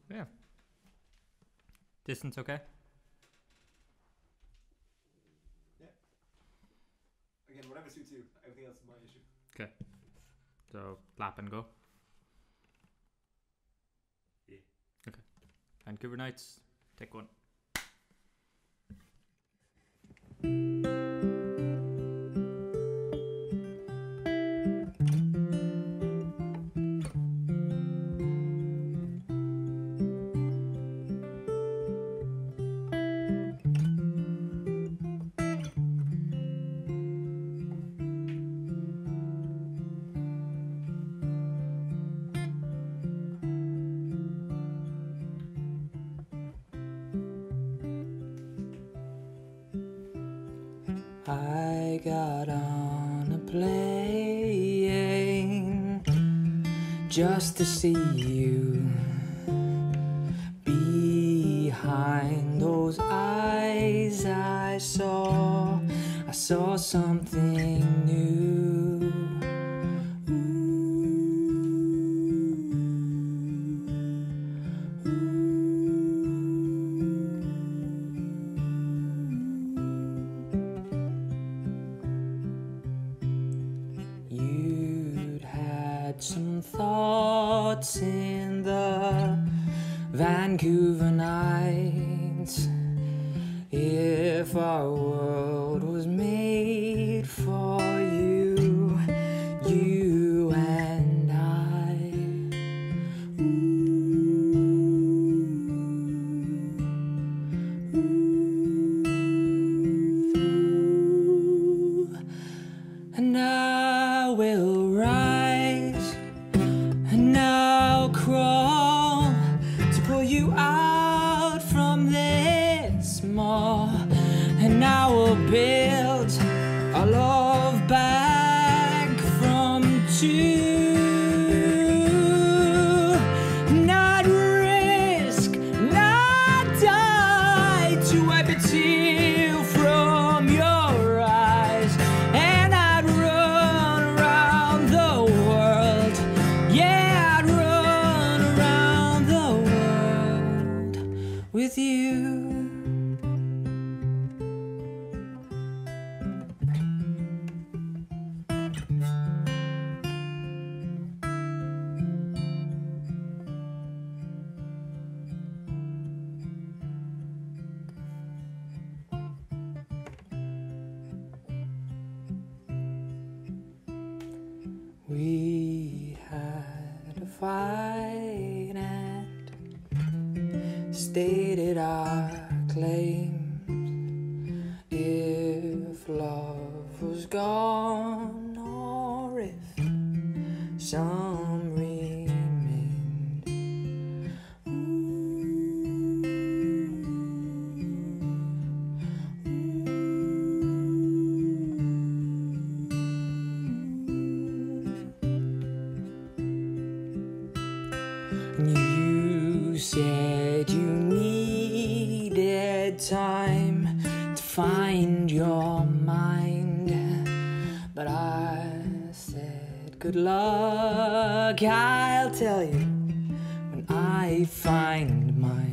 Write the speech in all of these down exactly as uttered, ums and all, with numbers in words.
Yeah. Distance okay? Yeah. Again, whatever suits you. Everything else is my issue. Okay. So, lap and go. Yeah. Okay. Vancouver Nights, take one. I got on a plane just to see you. Behind those eyes I saw, I saw something new. You'd had some thoughts in the Vancouver Nights. If our world was made for you, you and I. Ooh. And I will rise and I'll crawl to pull you out from this mall, and I will build our love back from two. Not risk, not die to wipe a tear from your eyes, and I'd run around the world. Yeah, I'd run around the world with you. We had a fight and stated our claims. If love was gone or if some remained. You said you needed time to find your mind, but I said good luck, I'll tell you when I find mine.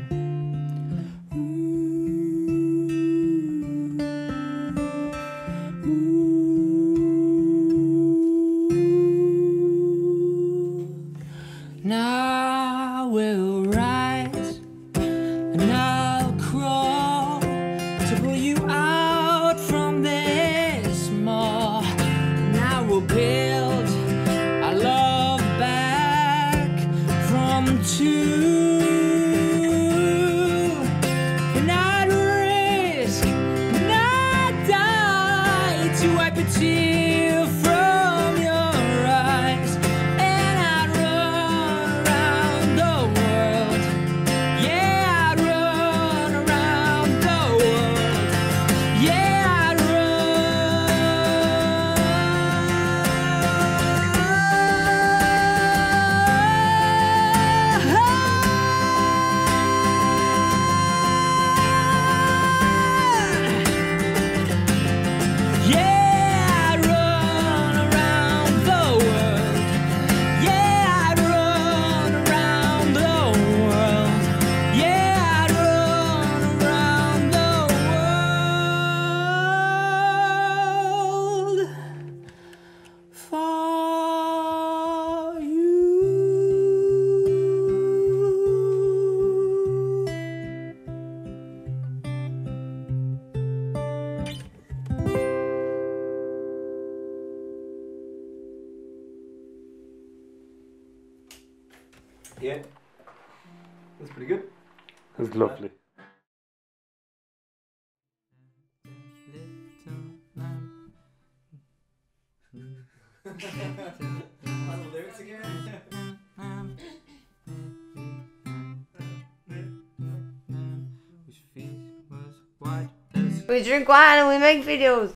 Now we'll rise and I'll crawl to pull you out from this mall. Now we'll build our love back from two. And I'd risk, not die to wipe a tear from your eyes. And I'd run around the world. Yeah, I'd run around the world. Yeah, I'd run. Yeah. That's pretty good. It's lovely. On the lyrics again. We drink wine and we make videos.